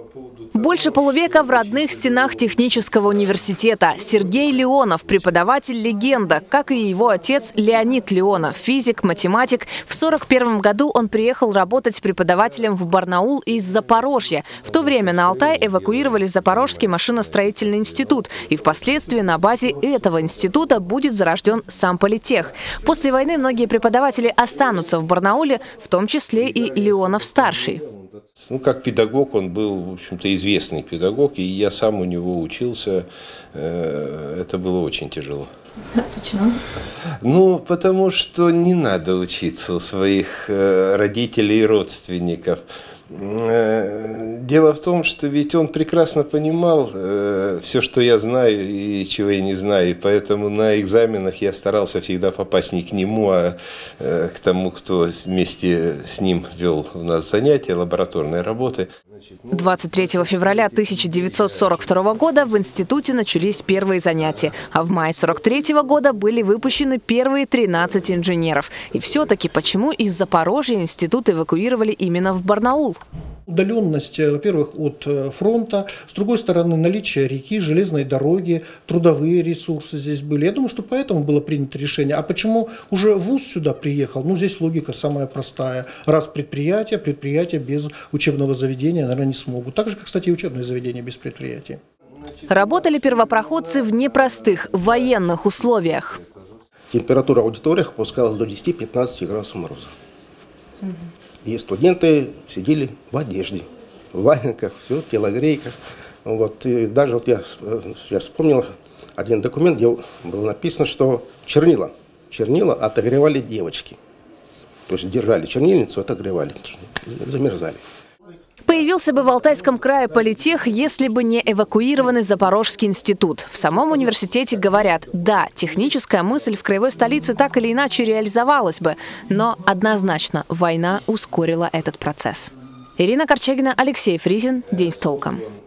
Больше полувека в родных стенах технического университета. Сергей Леонов – преподаватель-легенда, как и его отец Леонид Леонов – физик, математик. В 1941 году он приехал работать преподавателем в Барнаул из Запорожья. В то время на Алтай эвакуировали Запорожский машиностроительный институт. И впоследствии на базе этого института будет зарожден сам политех. После войны многие преподаватели останутся в Барнауле, в том числе и Леонов-старший. Ну, как педагог он был, в общем-то, известный педагог, и я сам у него учился. Это было очень тяжело. Почему? Ну, потому что не надо учиться у своих родителей и родственников. Дело в том, что ведь он прекрасно понимал все, что я знаю и чего я не знаю. И поэтому на экзаменах я старался всегда попасть не к нему, а к тому, кто вместе с ним вел у нас занятия, лабораторные работы. 23 февраля 1942 года в институте начались первые занятия, а в мае 1943 года были выпущены первые 13 инженеров. И все-таки почему из Запорожья институт эвакуировали именно в Барнаул? Удаленность, во-первых, от фронта, с другой стороны, наличие реки, железной дороги, трудовые ресурсы здесь были. Я думаю, что поэтому было принято решение. А почему уже вуз сюда приехал? Ну, здесь логика самая простая. Раз предприятие без учебного заведения, наверное, не смогут. Так же, как, кстати, и учебные заведения без предприятия. Работали первопроходцы в непростых военных условиях. Температура в аудиториях опускалась до 10-15 градусов мороза. И студенты сидели в одежде, в валенках, все, в телогрейках. Вот. И даже вот я сейчас вспомнил один документ, где было написано, что чернила отогревали девочки. То есть держали чернильницу, отогревали, замерзали. Появился бы в Алтайском крае политех, если бы не эвакуированный Запорожский институт. В самом университете говорят, да, техническая мысль в краевой столице так или иначе реализовалась бы, но однозначно война ускорила этот процесс. Ирина Корчагина, Алексей Фризин. День с толком.